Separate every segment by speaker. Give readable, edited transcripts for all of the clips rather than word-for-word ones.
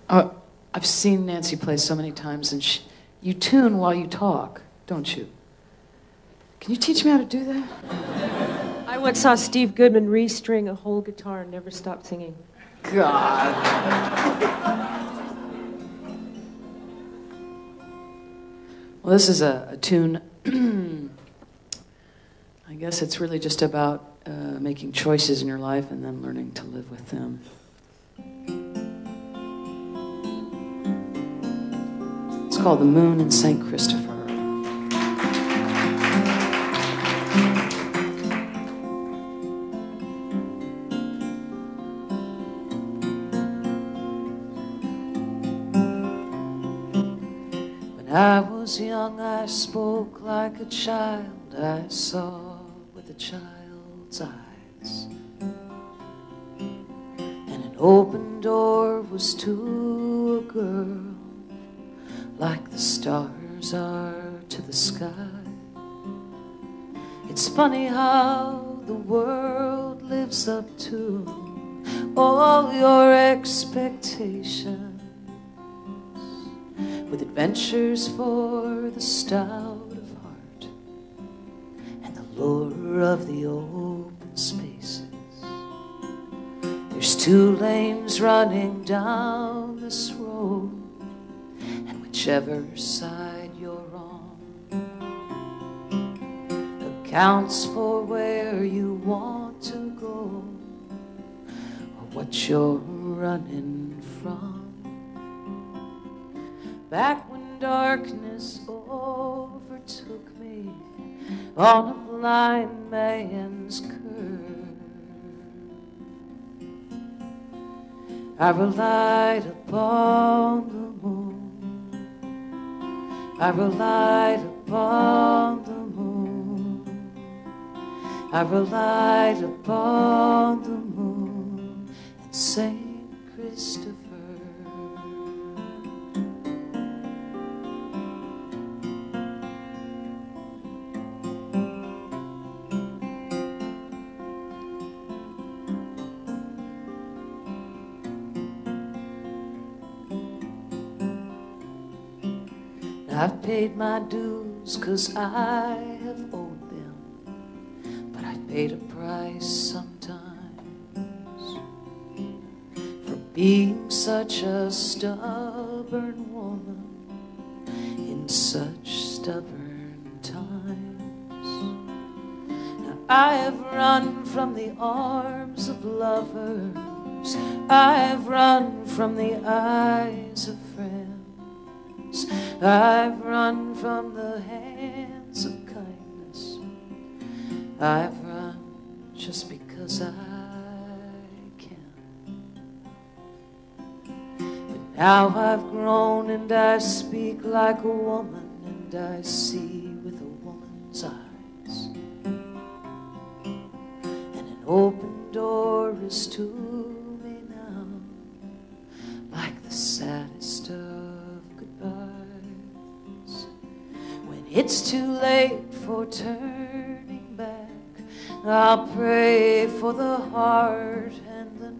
Speaker 1: I've seen Nanci play so many times, and you tune while you talk, don't you? Can you teach me how to do that?
Speaker 2: I once saw Steve Goodman restring a whole guitar and never stopped singing.
Speaker 1: God. Well, this is a tune. I guess it's really just about making choices in your life and then learning to live with them. It's called The Moon in St. Christopher. When I was young, I spoke like a child. I saw with a child's eyes. And an open door was to a girl, like the stars are to the sky. It's funny how the world lives up to all your expectations, with adventures for the stout of heart and the lure of the open spaces. There's two lanes running down this road, and whichever side you're on accounts for where you want to go or what you're running from. Back when darkness overtook me on a blind man's curve, I relied upon the moon. I relied upon the moon. I relied upon the moon and St. Christopher. I've paid my dues 'cause I have owed them, but I've paid a price sometimes for being such a stubborn woman in such stubborn times. Now I have run from the arms of lovers, I have run from the eyes of friends, I've run from the hands of kindness. I've run just because I can. But now I've grown and I speak like a woman, and I see with a woman's eyes. And an open door is to me now, like the saddest of goodbyes. It's too late for turning back. I'll pray for the heart and the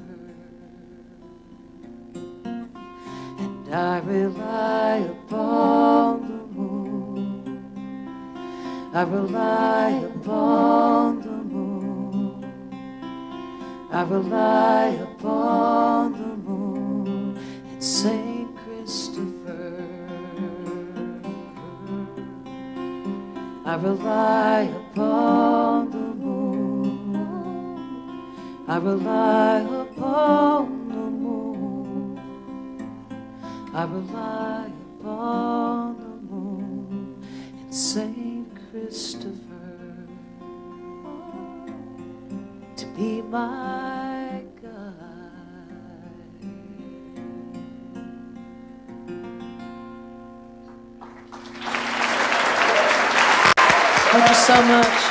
Speaker 1: nerve, and I rely upon the moon. I rely upon the moon. I rely upon the moon and St. Christopher. I rely upon the moon. I rely upon the moon. I rely upon the moon and St. Christopher to be my guide. Thank you so much.